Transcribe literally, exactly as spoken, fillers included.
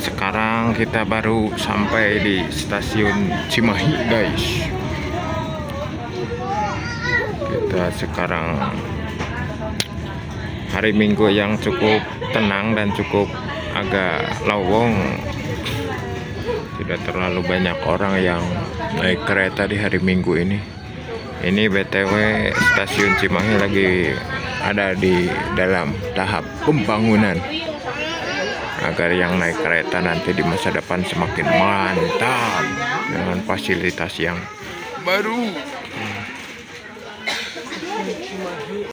Sekarang kita baru sampai di stasiun Cimahi, guys. Kita sekarang hari Minggu yang cukup tenang dan cukup agak lowong. Tidak terlalu banyak orang yang naik kereta di hari Minggu ini. Ini B T W stasiun Cimahi lagi ada di dalam tahap pembangunan agar yang naik kereta nanti di masa depan semakin mantap dengan fasilitas yang baru.